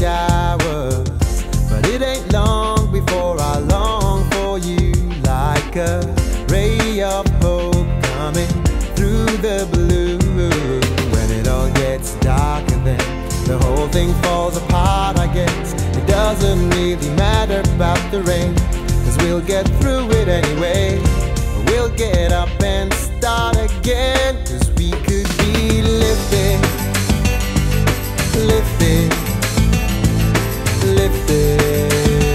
showers, but it ain't long before I long for you, like a ray of hope coming through the blue. When it all gets dark and then the whole thing falls apart, I guess it doesn't really matter about the rain, 'cause we'll get through it anyway. We'll get up and start again, 'cause we could be lifted, lifted, lifted.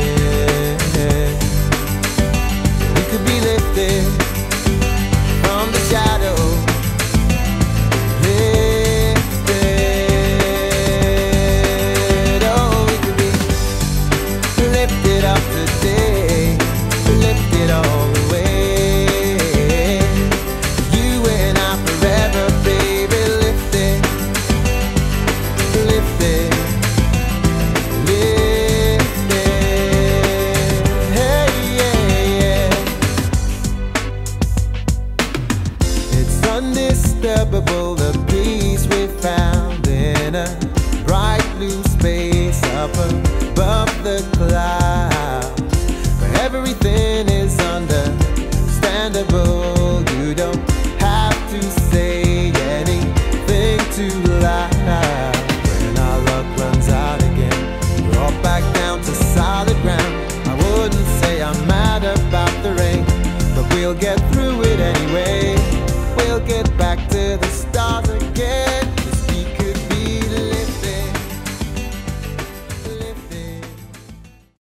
We could be lifted from the shadow, lifted. Oh, we could be lifted up today, lifted all the way. You and I forever, baby, lifted, lifted, lifted. Hey, yeah, yeah. It's undisturbable, the peace we found in a bright blue space up above the clouds, where everything is understandable. You don't have to say anything too loud. When our luck runs out again, we're all back down to solid ground. I wouldn't say I'm mad about the rain, but we'll get through it anyway.